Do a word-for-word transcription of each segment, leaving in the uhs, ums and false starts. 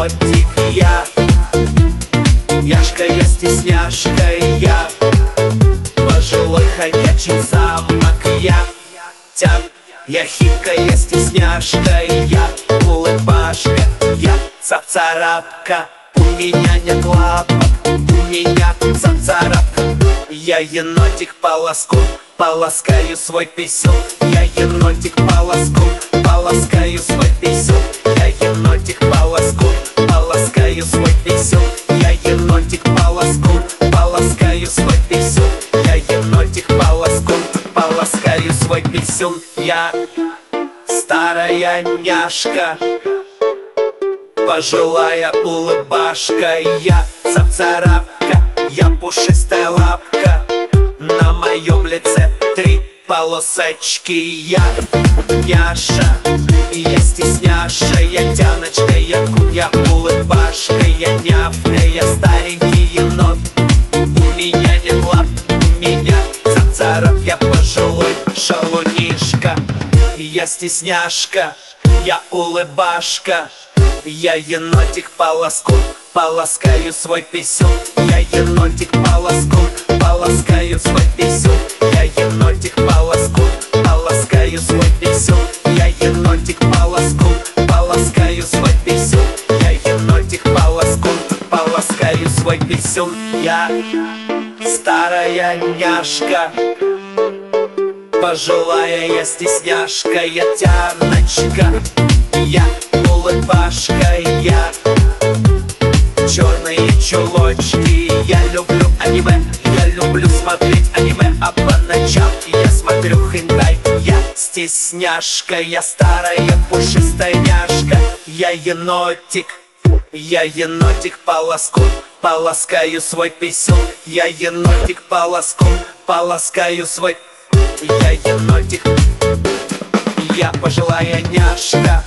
енотик я. Яшка я стесняшка я, пожилой ходячий замок я. Тян, я хитка, я стесняшка я, улыбашка я, цап-царапка. У меня нет лапок, у меня цап-царапка. Я енотик полоску, полоскаю свой писюн. Я енотик полоску, полоскаю свой писюн. Я енотик полоску, полоскаю свой писюн. Я енотик полоску, полоскаю свой писюн. Я енотик полоску, полоскаю свой писюн. Я старая няшка, пожилая улыбашка я, цап-царапка, я пушистая лапка. На моем лице три полосочки я. Няша, я стесняша, я тяночка, я куня, улыбашка, я нявка, я старенький енот. У меня нет лап, у меня цап-царап, я пожилой шалунишка. Я стесняшка, я улыбашка, я енотик полоску, полоскаю свой писюн. Я енотик полоску, полоскаю свой писюн. Я енотик полоску, полоскаю свой писюн. Я енотик полоску, полоскаю свой писюн. Я енотик полоску, полоскаю свой писюн. Я старая няшка, пожилая я стесняшка, я тяночка, я улыбашка я. Черные чулочки, я люблю аниме, я люблю смотреть аниме, а по ночам я смотрю хентай. Я стесняшка, я старая пушистая няшка, я енотик, я енотик полоску, полоскаю свой писюн. Я енотик полоску, полоскаю свой. Я енотик, я пожилая няшка.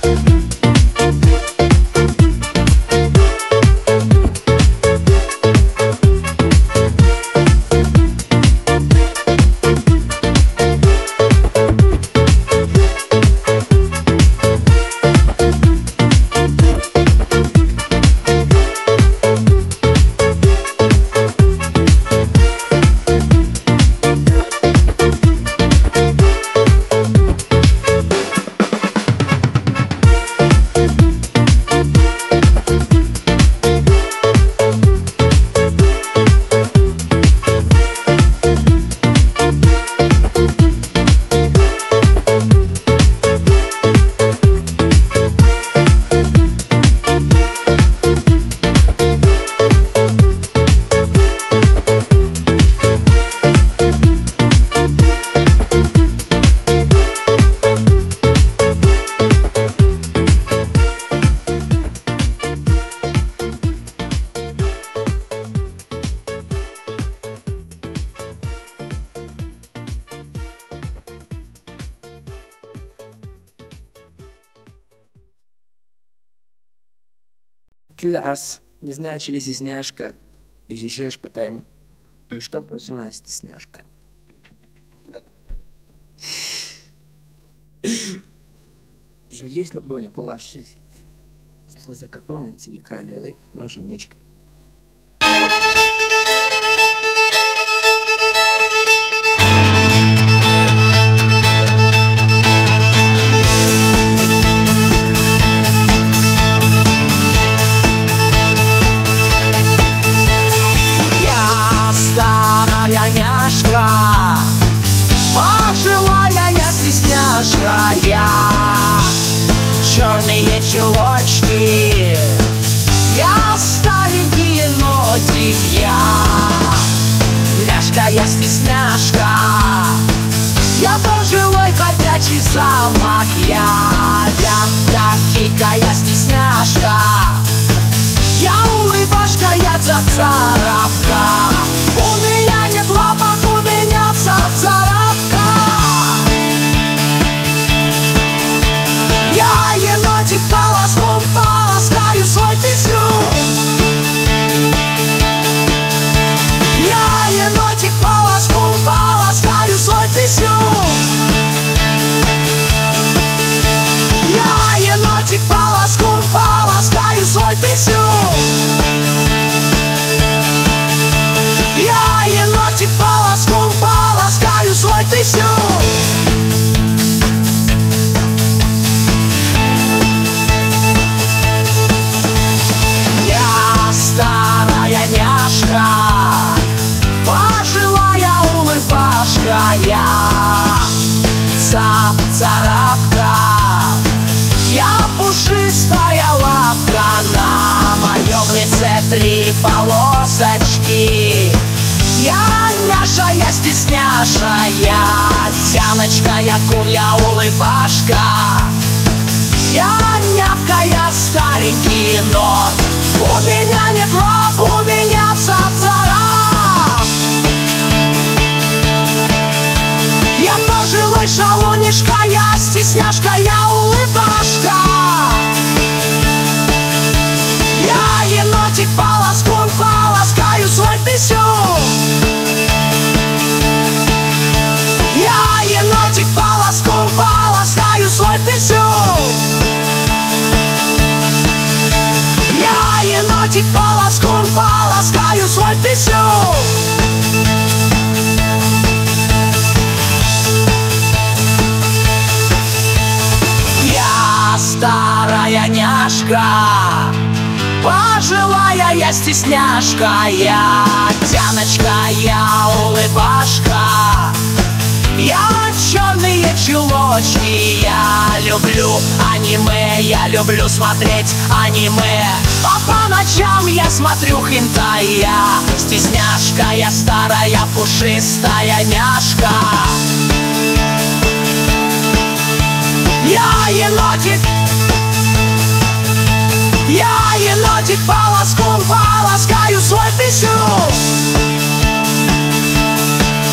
Класс, не знаю, чи стесняшка, изучаешь питание. Ну что позвала стесняшка? Же есть любовь, полашись. За какого телеканале наша мечка. Пожилая я стесняшка я, черные чулочки, я старенький енотик я. Няшка я стесняшка, я пожилой ходячий замок я. Я хитка я стесняшка, я улыбашка я цап-царапка. У меня нет лапок, у меня цап-царапка. Я енотик полоском полоскаю свой писюн. Я енотик полоском полоскаю свой писюн. Я енотик полоском полоскаю свой писюн. царапка. Я пушистая лапка, на моем лице три полосочки. Я няша, я стесняша, я тяночка, я кур, я улыбашка. Я нявка, я старенький, но у меня не гроб, у меня цап-царап. Я тоже лыша-лунишка, я стесняшка, я улыбашка. Я енотик, полоскун, полоскаю свой писюн. Я енотик, полоскун, полоскаю свой писюн. Я енотик, полоскун, полоскаю свой писюн. Я старая няшка, пожилая я стесняшка, я тяночка, я улыбашка. Я черные чулочки, я люблю аниме, я люблю смотреть аниме. А по ночам я смотрю хентай, я стесняшка, я старая пушистая няшка. Я енотик, я енотик, полоскун, полоскаю свой писюн.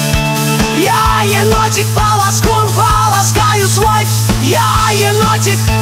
Я енотик, полоскун, полоскаю свой. Я енотик.